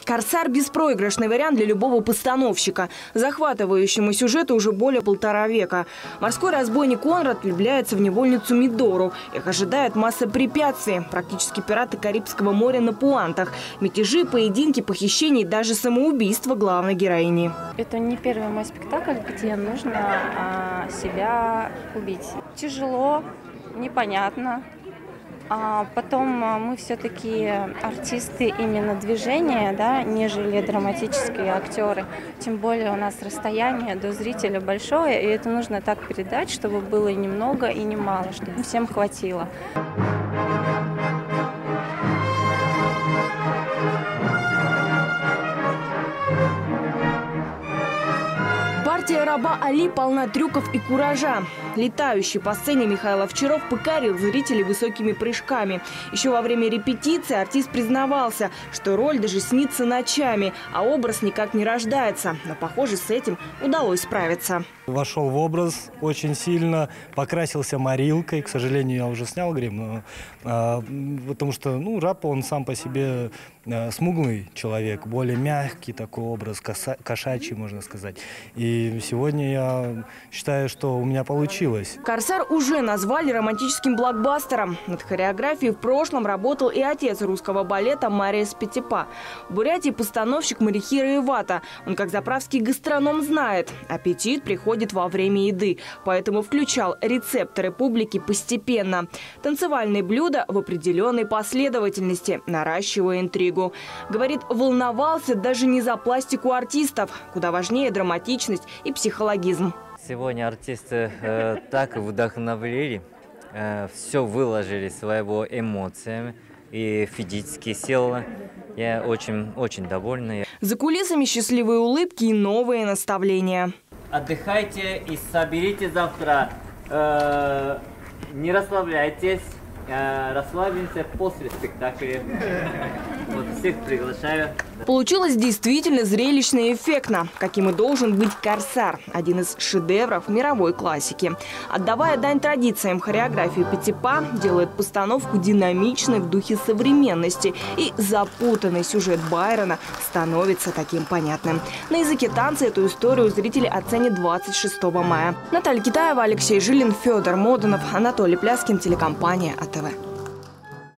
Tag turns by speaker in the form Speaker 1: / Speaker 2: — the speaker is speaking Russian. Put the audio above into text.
Speaker 1: «Корсар» – беспроигрышный вариант для любого постановщика. Захватывающему сюжету уже более 1,5 века. Морской разбойник Конрад влюбляется в невольницу Мидору. Их ожидает масса препятствий. Практически пираты Карибского моря на пуантах. Мятежи, поединки, похищения и даже самоубийство главной героини.
Speaker 2: Это не первый мой спектакль, где нужно себя убить. Тяжело, непонятно. А потом мы все-таки артисты именно движения, да, нежели драматические актеры. Тем более у нас расстояние до зрителя большое, и это нужно так передать, чтобы было и немного, и немало, чтобы всем хватило.
Speaker 1: Партия раба Али полна трюков и куража. Летающий по сцене Михаил Овчаров покорил зрителей высокими прыжками. Еще во время репетиции артист признавался, что роль даже снится ночами, а образ никак не рождается. Но, похоже, с этим удалось справиться.
Speaker 3: Вошел в образ очень сильно, покрасился морилкой. К сожалению, я уже снял грим, потому что раб, он сам по себе смуглый человек, более мягкий такой образ, кошачий, можно сказать. И сегодня я считаю, что у меня получилось.
Speaker 1: «Корсар» уже назвали романтическим блокбастером. Над хореографией в прошлом работал и отец русского балета Мариес Петипа. В Бурятии постановщик Марихира Ивата. Он, как заправский гастроном, знает, аппетит приходит во время еды, поэтому включал рецепторы публики постепенно. Танцевальные блюда в определенной последовательности, наращивая интригу. Говорит, волновался даже не за пластику артистов, куда важнее драматичность и психологизм.
Speaker 4: Сегодня артисты так вдохновили, все выложили своего эмоциями и физические силы. Я очень довольна.
Speaker 1: За кулисами счастливые улыбки и новые наставления.
Speaker 4: Отдыхайте и соберите завтра. Не расслабляйтесь. Расслабимся после спектакля. Вот всех приглашаю.
Speaker 1: Получилось действительно зрелищно и эффектно, каким и должен быть «Корсар» – один из шедевров мировой классики. Отдавая дань традициям, хореографию Петипа делает постановку динамичной в духе современности, и запутанный сюжет Байрона становится таким понятным. На языке танца эту историю зрители оценят 26 мая. Наталья Китаева, Алексей Жилин, Федор Моданов, Анатолий Пляскин, телекомпания АТВ.